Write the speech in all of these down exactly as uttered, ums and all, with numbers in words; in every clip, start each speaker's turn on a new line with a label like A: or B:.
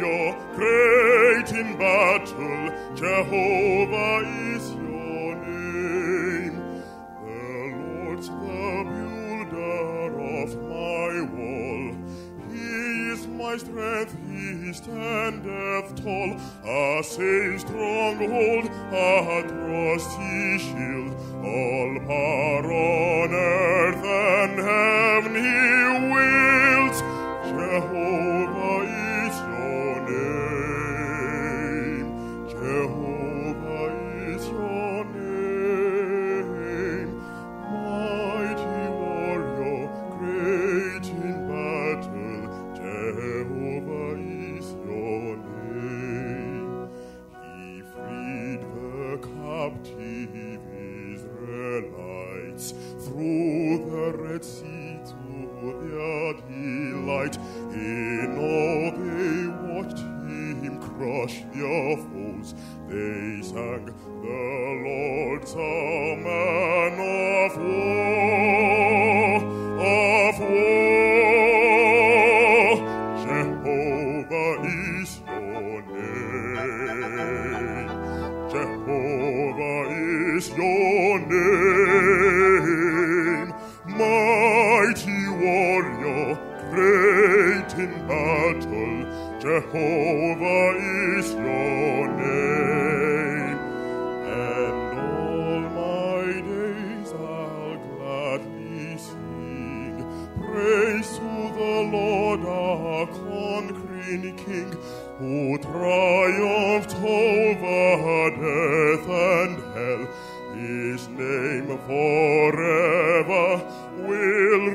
A: warrior, great in battle, Jehovah is your name. The Lord's the builder of my wall. He is my strength, he standeth tall, a safe stronghold, a trusty shield. All power on earth and heaven he wields. Jehovah is your name. Jehovah is your name. Mighty warrior, great in battle, Jehovah is your name. He freed the captive Israelites through the Red Sea to their delight. In awe they watched him crush their foes. They sang, the Lord's a man of war, of war. Jehovah is your name. Jehovah is your name. Mighty warrior, great in battle, Jehovah is your name. And all my days I'll gladly sing praise to the Lord our conquering King, who triumphed over death and hell. His name forever will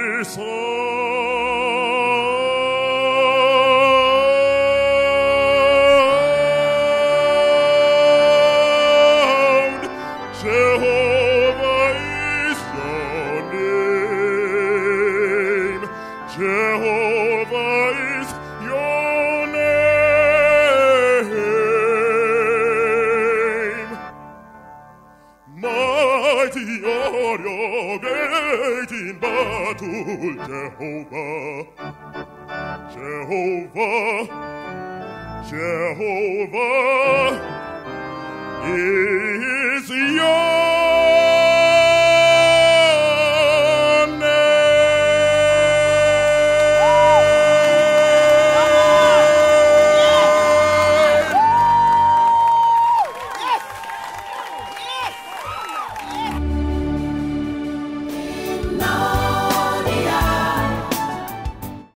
A: resound. Jehovah is your name. Jehovah is your name. Mighty warrior, great in battle, Jehovah, Jehovah, Jehovah is